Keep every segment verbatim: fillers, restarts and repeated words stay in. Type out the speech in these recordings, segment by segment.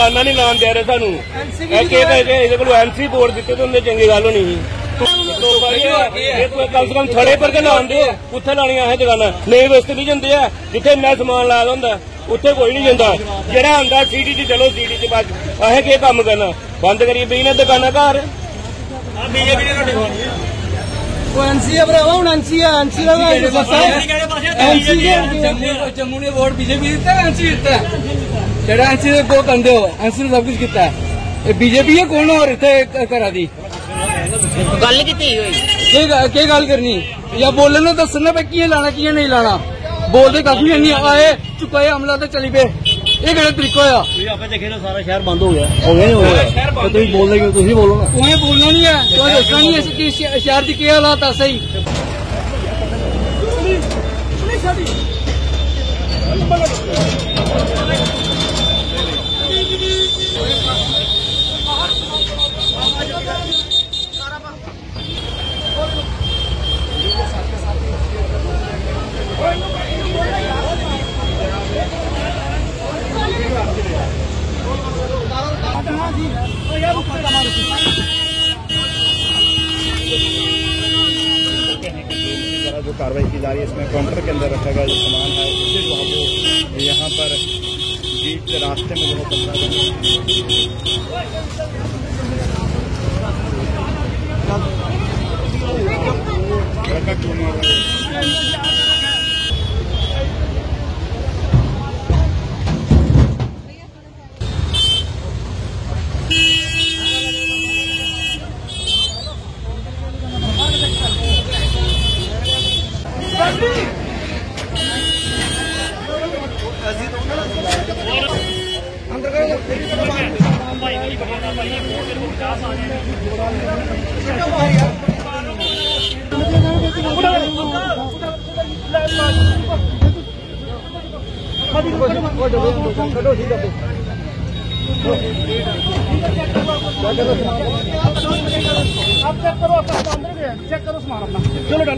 दुकाना नहीं लान दे रहे सानू एनसी बोर्ड दिते तो उन्हें चंगी गल होनी कम से कम थड़े पर लान दे उत्थे लानिया है दुकाना नहीं वास्ते नहीं जाते है जिथे इन्ना समान लाया होंगे उत्थे कोई नहीं जाता जेड़ा आंदा सीटी च चलो सीटी च बस असें के कम करना बंद करिए बी ने दुकाना घर जम्मू ने वोट बीजेपी दिता एनसी दिता जेड़ा एनसी दे को कंदे हो एनसी ने सब कुछ किया बीजेपी है कौन और इत्थे करा दी गल कीती के गल करनी या बोलने दसना पे किए लाना किए नहीं लाना बोलते काफी नहीं आए चुकाए हमला तो चली पे ये केड़ा तरीका होया आपे देखे ना सारा शहर बंद हो गया हो गया नहीं हो गया तो तुम बोल रहे हो तुम बोलो ना तुम्हें बोलना नहीं है तो दसना नहीं है कि शहर की क्या हालात है सही जो कार्रवाई की जा रही है इसमें काउंटर के अंदर रखा गया जो सामान है उसे जो है यहाँ पर बीच रास्ते में जो आप चेक करो चेक करो सामान अपना चलो डालो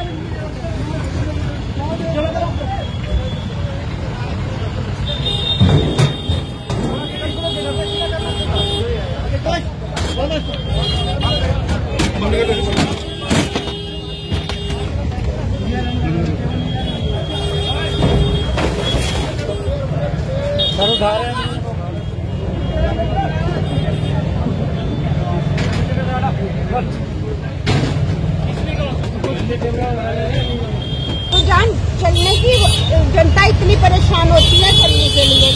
सर उठा रहे हैं तो जान चलने की जनता इतनी परेशान होती है चलने के लिए